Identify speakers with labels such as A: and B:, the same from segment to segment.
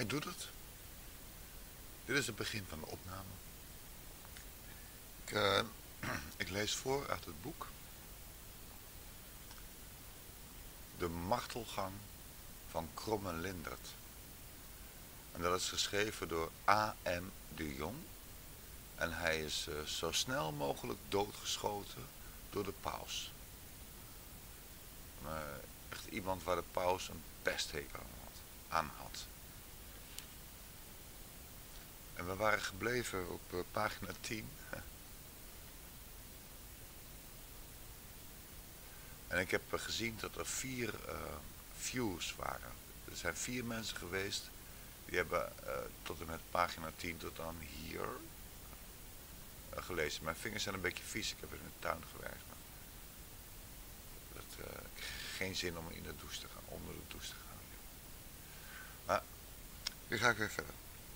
A: Hij doet het. Dit is het begin van de opname. Ik lees voor uit het boek De Martelgang van Kromme Lindert. En dat is geschreven door A.M. de Jong. En hij is zo snel mogelijk doodgeschoten door de paus. Echt iemand waar de paus een pesthekel aan had. En we waren gebleven op pagina 10. En ik heb gezien dat er 4 views waren. Er zijn 4 mensen geweest. Die hebben tot en met pagina 10 tot aan hier gelezen. Mijn vingers zijn een beetje vies. Ik heb in de tuin gewerkt. Ik heb geen zin om in de douche te gaan, onder de douche te gaan. Maar nu ga ik weer verder.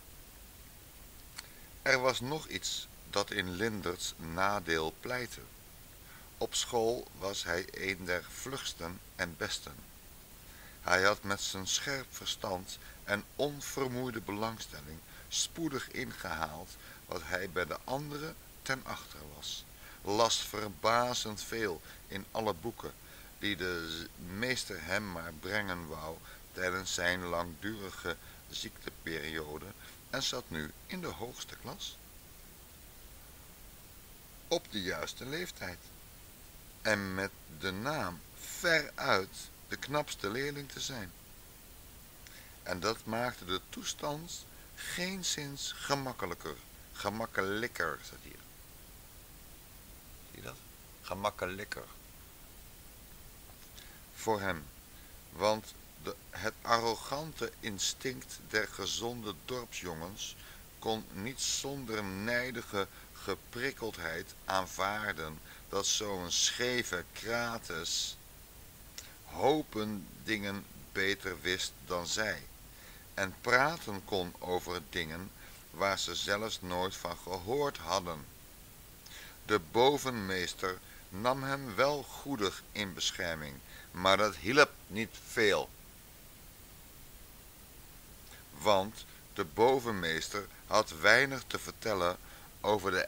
A: Er was nog iets dat in Linderts nadeel pleitte. Op school was hij een der vlugsten en besten. Hij had met zijn scherp verstand en onvermoeide belangstelling spoedig ingehaald wat hij bij de anderen ten achter was. Las verbazend veel in alle boeken die de meester hem maar brengen wou tijdens zijn langdurige ziekteperiode en zat nu in de hoogste klas. Op de juiste leeftijd. En met de naam veruit de knapste leerling te zijn. En dat maakte de toestand geenszins gemakkelijker, staat hier. Zie je dat? Gemakkelijker. Voor hem, want het arrogante instinct der gezonde dorpsjongens kon niet zonder nijdige geprikkeldheid aanvaarden dat zo'n scheve krates hopen dingen beter wist dan zij en praten kon over dingen waar ze zelfs nooit van gehoord hadden. De bovenmeester nam hem wel goedig in bescherming, maar dat hielp niet veel. Want de bovenmeester had weinig te vertellen over de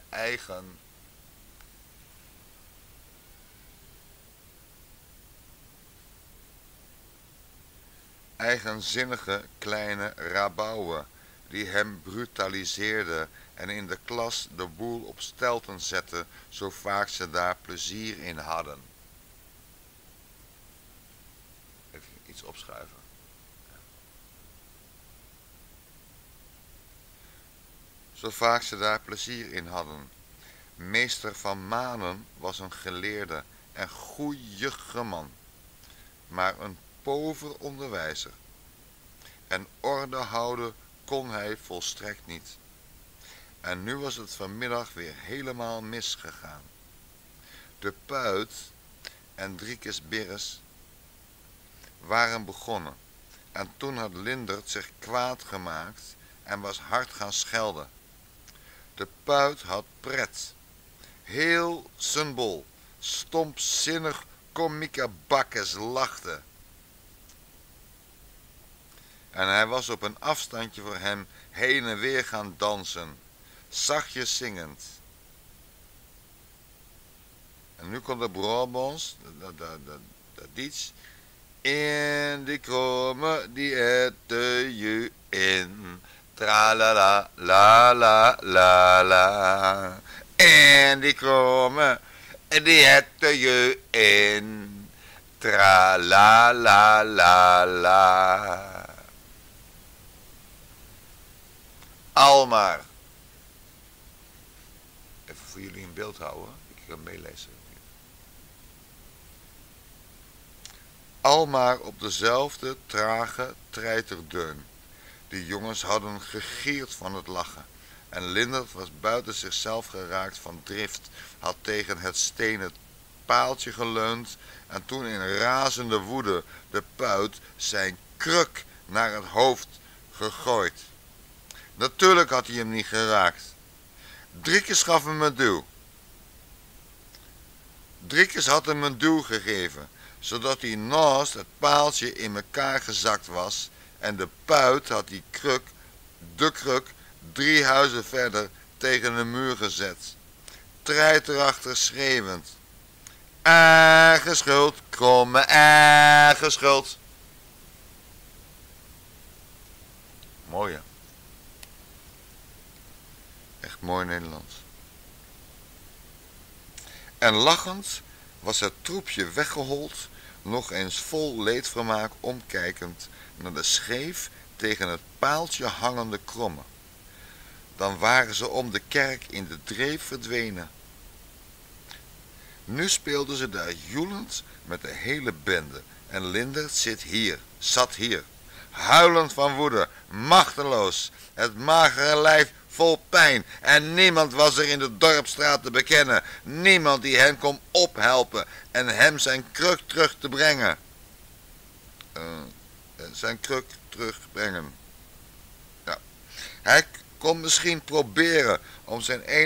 A: eigenzinnige kleine rabouwen die hem brutaliseerde en in de klas de boel op stelten zette, zo vaak ze daar plezier in hadden. Even iets opschuiven. Zo vaak ze daar plezier in hadden. Meester van Manen was een geleerde en goeie man, maar een pover onderwijzer. En orde houden kon hij volstrekt niet. En nu was het vanmiddag weer helemaal misgegaan. De Puit en Driekes Birres waren begonnen. En toen had Lindert zich kwaad gemaakt en was hard gaan schelden. De Puit had pret. Heel zijn bol, stompzinnig komieke bakkes lachte. En hij was op een afstandje voor hem heen en weer gaan dansen, zachtjes zingend. En nu komt de Brabants, dat iets. In die kromme die ette je in, tralala, la la la la. In die kromme die ette je in, tralala la la la. Almaar. Even voor jullie in beeld houden. Ik ga meelezen. Almaar op dezelfde trage treiterdeun. De jongens hadden gegierd van het lachen. En Lindert was buiten zichzelf geraakt van drift. Had tegen het stenen paaltje geleund. En toen in razende woede de Puit zijn kruk naar het hoofd gegooid. Natuurlijk had hij hem niet geraakt. Driekes gaf hem een duw. Driekes had hem een duw gegeven, zodat hij naast het paaltje in elkaar gezakt was En de puit had de kruk 3 huizen verder tegen de muur gezet. Treiter schreeuwend. Eigen schuld, kromme eigen schuld. Mooi hè? Echt mooi Nederlands. En lachend was het troepje weggehold, nog eens vol leedvermaak omkijkend naar de scheef tegen het paaltje hangende krommen. Dan waren ze om de kerk in de dreef verdwenen. Nu speelden ze daar joelend met de hele bende en Lindert zat hier, huilend van woede, machteloos, het magere lijf vol pijn en niemand was er in de dorpsstraat te bekennen, niemand die hem kon ophelpen en hem zijn kruk terug te brengen. Zijn kruk terugbrengen. Ja. Hij kon misschien proberen om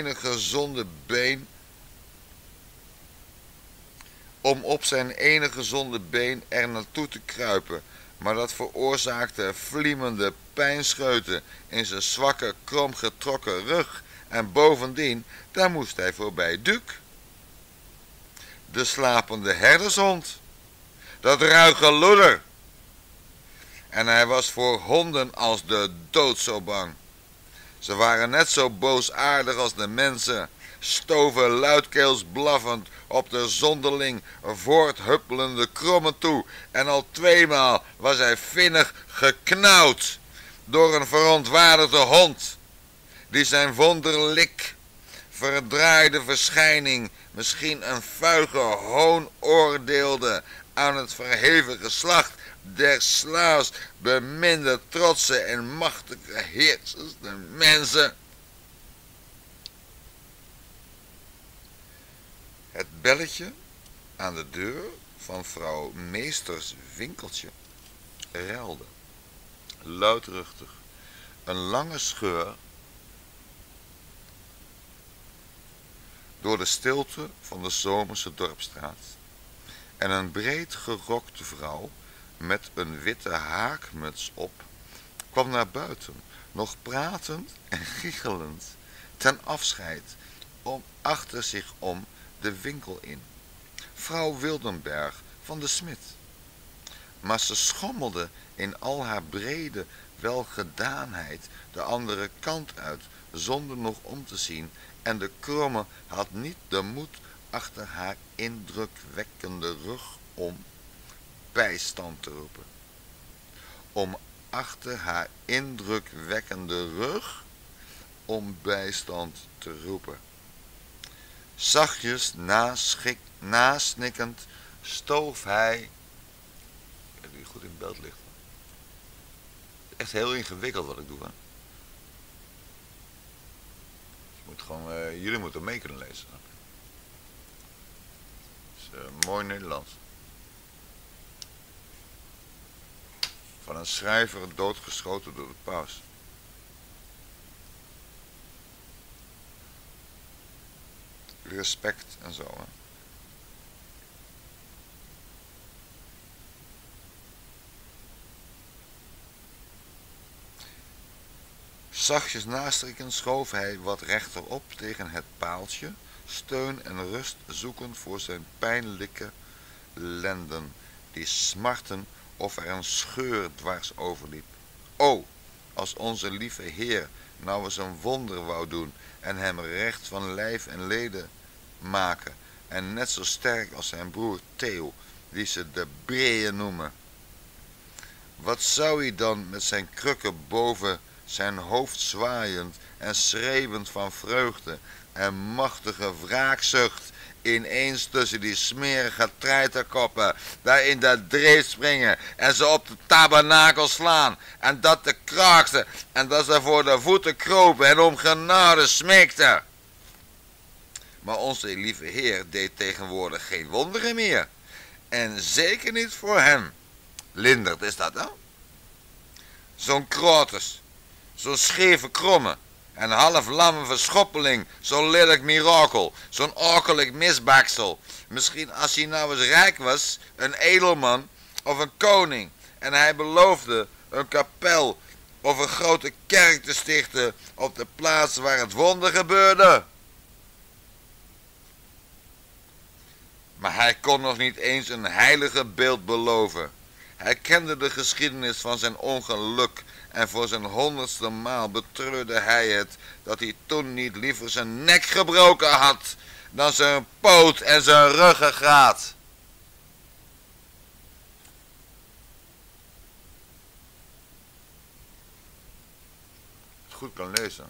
A: op zijn enige gezonde been er naartoe te kruipen, maar dat veroorzaakte vliemende pijnscheuten in zijn zwakke, kromgetrokken rug en bovendien, daar moest hij voorbij Duc. De slapende herdershond, dat ruige loeder. En hij was voor honden als de dood zo bang. Ze waren net zo boosaardig als de mensen, stoven luidkeels blaffend op de zonderling voorthuppelende krommen toe en al 2 maal was hij vinnig geknauwd door een verontwaardigde hond, die zijn wonderlijk verdraaide verschijning misschien een vuige hoon oordeelde aan het verheven geslacht der slaafs beminde trotse en machtige heersers der mensen. Het belletje aan de deur van vrouw Meesters winkeltje ruilde, luidruchtig, een lange scheur door de stilte van de zomerse dorpsstraat en een breed gerokte vrouw met een witte haakmuts op kwam naar buiten, nog pratend en giechelend, ten afscheid, achter zich om de winkel in. Vrouw Wildenberg van de smid. Maar ze schommelde in al haar brede welgedaanheid de andere kant uit, zonder nog om te zien, en de kromme had niet de moed achter haar indrukwekkende rug om bijstand te roepen. Om achter haar indrukwekkende rug om bijstand te roepen. Zachtjes nasnikkend stoof hij. Ik weet goed in beeld ligt. Echt heel ingewikkeld wat ik doe. Hè? Jullie moeten mee kunnen lezen. Het is mooi Nederlands. Van een schrijver doodgeschoten door de paus. Respect en zo. Hè? Zachtjes nastrikkend schoof hij wat rechterop tegen het paaltje, steun en rust zoekend voor zijn pijnlijke lenden, die smarten of er een scheur dwars overliep. O, als onze lieve Heer nou eens een wonder wou doen en hem recht van lijf en leden maken, en net zo sterk als zijn broer Theo, die ze de Breeën noemen. Wat zou hij dan met zijn krukken boven zijn hoofd zwaaiend en schreeuwend van vreugde en machtige wraakzucht ineens tussen die smerige treiterkoppen daar in dat dreef springen en ze op de tabernakel slaan en dat te kraakten en dat ze voor de voeten kropen en om genade smeekten. Maar onze lieve Heer deed tegenwoordig geen wonderen meer en zeker niet voor hem. Lindert is dat dan? Zo'n krotus, zo'n scheve kromme en half lamme verschoppeling, zo'n lelijk mirakel, zo'n orkelijk misbaksel. Misschien als hij nou eens rijk was, een edelman of een koning, en hij beloofde een kapel of een grote kerk te stichten op de plaats waar het wonder gebeurde. Maar hij kon nog niet eens een heilige beeld beloven. Hij kende de geschiedenis van zijn ongeluk en voor zijn 100ste maal betreurde hij het dat hij toen niet liever zijn nek gebroken had dan zijn poot en zijn ruggengraat. Goed kan lezen.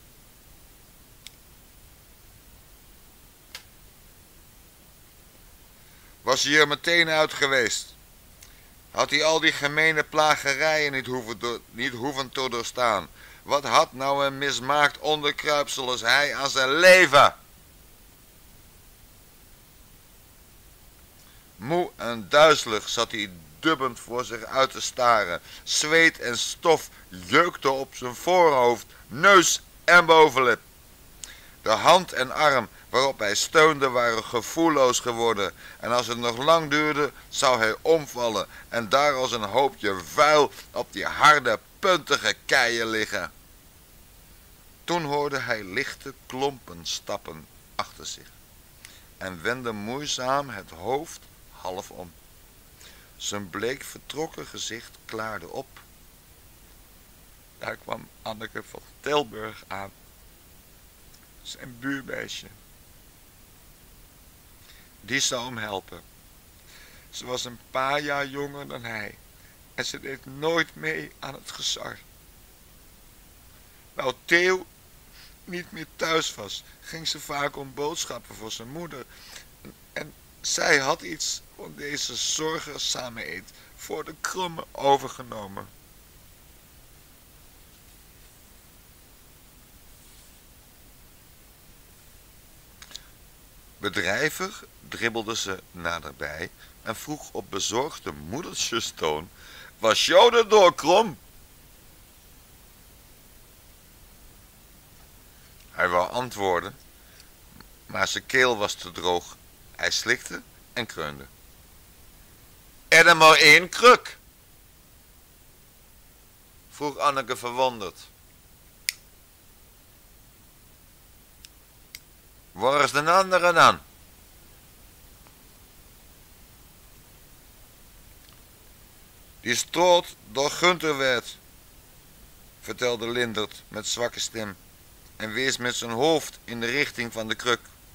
A: Was hij er meteen uit geweest, had hij al die gemene plagerijen niet hoeven te doorstaan. Wat had nou een mismaakt onderkruipsel als hij aan zijn leven? Moe en duizelig zat hij dubbend voor zich uit te staren. Zweet en stof jeukte op zijn voorhoofd, neus en bovenlip. De hand en arm waarop hij steunde waren gevoelloos geworden en als het nog lang duurde zou hij omvallen en daar als een hoopje vuil op die harde puntige keien liggen. Toen hoorde hij lichte klompen stappen achter zich en wendde moeizaam het hoofd half om. Zijn bleek vertrokken gezicht klaarde op. Daar kwam Anneke van Tilburg aan. Zijn buurmeisje. Die zou hem helpen. Ze was een paar jaar jonger dan hij en ze deed nooit mee aan het gezar. Nou Theo niet meer thuis was, ging ze vaak om boodschappen voor zijn moeder en zij had iets van deze zorgzame eet voor de Kromme overgenomen. Bedrijvig dribbelde ze naderbij en vroeg op bezorgde moedertjestoon: was jou er door, Krom? Hij wou antwoorden, maar zijn keel was te droog. Hij slikte en kreunde. Er maar één kruk? Vroeg Anneke verwonderd. Waar is de andere dan? Die stroot door Gunther werd, vertelde Lindert met zwakke stem en wees met zijn hoofd in de richting van de kruk.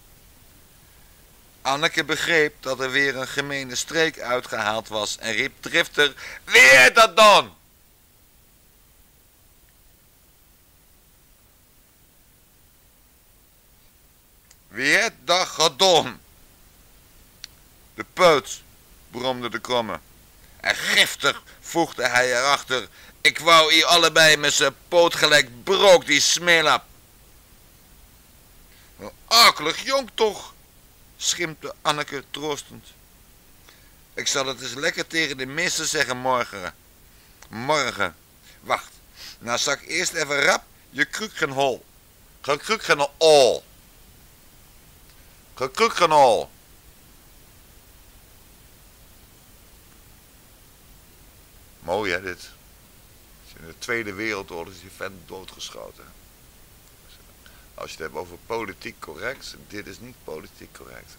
A: Anneke begreep dat er weer een gemene streek uitgehaald was en riep driftig: weer dat dan! Wie het dat gedaan? De peut, bromde de Kromme. En giftig voegde hij erachter: ik wou hier allebei met zijn poot gelijk brook die smeelap. Een akelig jong toch, schimpte Anneke troostend. Ik zal het eens lekker tegen de missen zeggen morgen. Morgen. Wacht, nou zal ik eerst even rap je kruk gaan hol. Kruk gaan hol. Kruk gaan hol. Mooi hè dit. In de Tweede Wereldoorlog is die vent doodgeschoten. Als je het hebt over politiek correct, dit is niet politiek correct.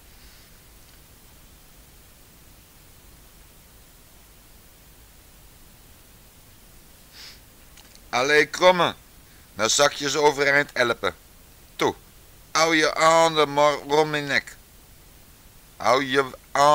A: Allee Kromme, nou zak je ze overeind helpen. Toe, hou je handen maar om mijn nek. Hou je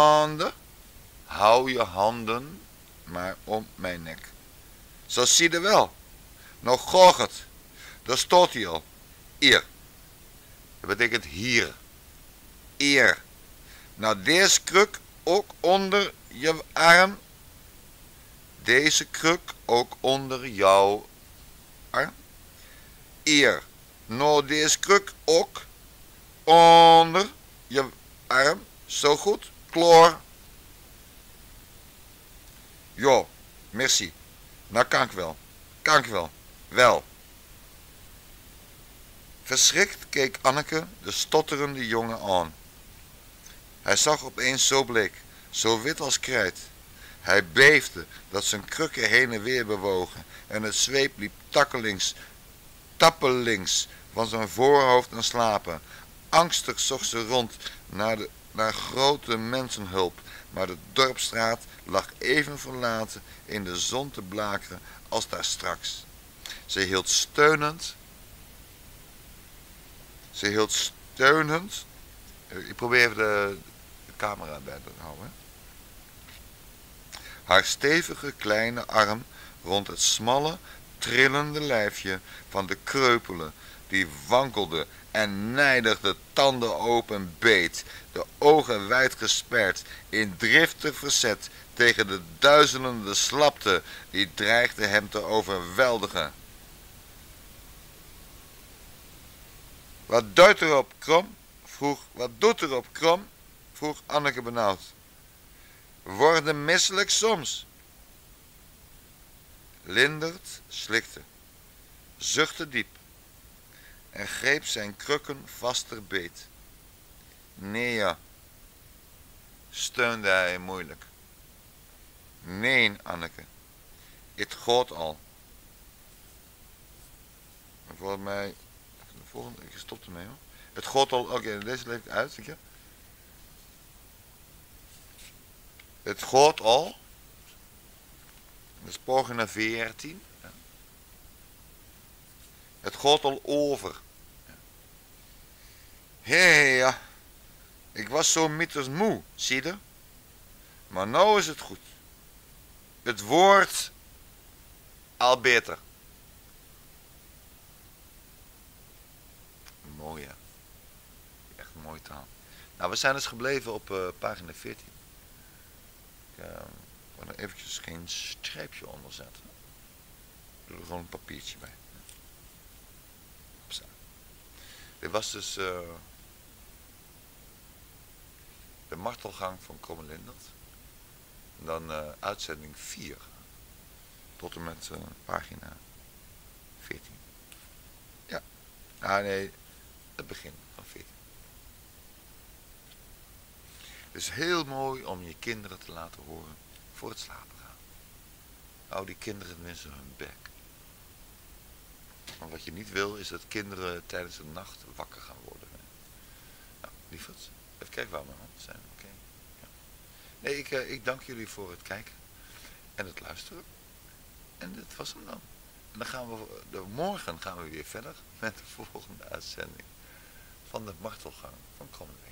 A: handen maar om mijn nek. Zo zie je wel. Nou goog het. Daar staat hij al. Hier. Dat betekent hier. Hier. Nou deze kruk ook onder je arm. Deze kruk ook onder jouw arm. Hier. Nou deze kruk ook onder je arm. Zo goed. Klaar. Jo, merci. Nou kan ik wel. Kan ik wel. Wel. Verschrikt keek Anneke de stotterende jongen aan. Hij zag opeens zo bleek, zo wit als krijt. Hij beefde dat zijn krukken heen en weer bewogen en het zweep liep tappelings van zijn voorhoofd en slapen. Angstig zocht ze rond naar grote mensenhulp, maar de dorpsstraat lag even verlaten in de zon te blakeren als daar straks. Ze hield steunend. Ik probeer even de camera bij te houden. Haar stevige kleine arm rond het smalle, trillende lijfje van de kreupele, die wankelde en nijdig de tanden open beet, de ogen wijd gesperd, in driftig verzet tegen de duizelende slapte die dreigde hem te overweldigen. Wat doet erop, Krom? Wat doet erop, Krom? Vroeg Anneke benauwd. Worden misselijk soms. Lindert slikte, zuchtte diep en greep zijn krukken vaster beet. Nee ja, steunde hij moeilijk. Nee, Anneke, het gaat al. En volgens mij, de volgende, ik stop ermee hoor. Het gaat al, oké, deze leek uit, zie je. Het gaat al. Dat is pagina 14. Ja. Het gaat al over. Hé, ja. Ik was zo mitters moe, zie je? Maar nou is het goed. Het wordt al beter. Mooi, ja. Echt mooi taal. Nou, we zijn dus gebleven op pagina 14. Ik wil er eventjes geen streepje onder zetten. Ik doe er gewoon een papiertje bij. Zo. Dit was dus de martelgang van Kromme Lindert. En dan uitzending 4. Tot en met pagina 14. Ja. Ah nee, het begin van 14. Het is heel mooi om je kinderen te laten horen voor het slapen gaan. Hou die kinderen tenminste hun bek. Want wat je niet wil is dat kinderen tijdens de nacht wakker gaan worden. Nou, lieverds, even kijken waar mijn handen zijn. Oké. Ja. Nee, ik dank jullie voor het kijken en het luisteren. En dit was hem dan. En dan gaan morgen gaan we weer verder met de volgende uitzending van de martelgang van Kromme.